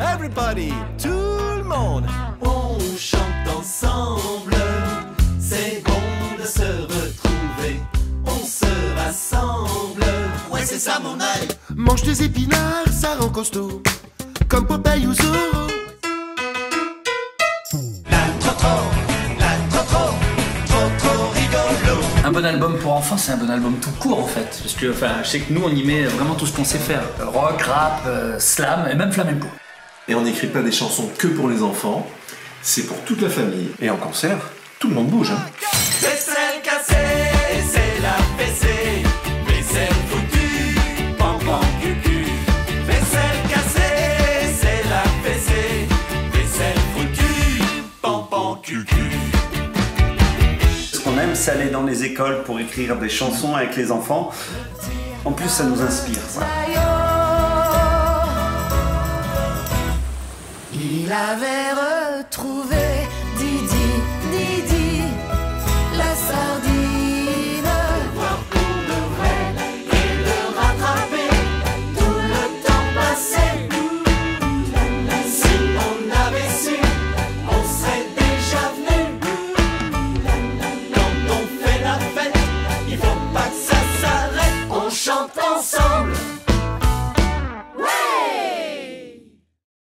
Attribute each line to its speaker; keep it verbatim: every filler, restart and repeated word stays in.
Speaker 1: Everybody, tout le monde,
Speaker 2: on chante ensemble. C'est bon de se retrouver, on se rassemble. Ouais, c'est ça mon œil.
Speaker 3: Mange des épinards, ça rend costaud, comme Popeye ou Zorro.
Speaker 2: La trop-trop, la trop-trop, trop-trop rigolo.
Speaker 4: Un bon album pour enfants, c'est un bon album tout court en fait. Parce que enfin, je sais que nous on y met vraiment tout ce qu'on sait faire. Rock, rap, euh, slam et même flamenco.
Speaker 5: Et on n'écrit pas des chansons que pour les enfants, c'est pour toute la famille. Et en concert, tout le monde bouge. Hein.
Speaker 2: Vaisselle cassée, c'est la fessée. Vaisselle foutue, pan pan cucu. Vaisselle cassée, c'est la fessée. Vaisselle foutue, pan pan cucu.
Speaker 6: Ce qu'on aime, c'est aller dans les écoles pour écrire des chansons avec les enfants. En plus, ça nous inspire, ça.
Speaker 7: Il avait retrouvé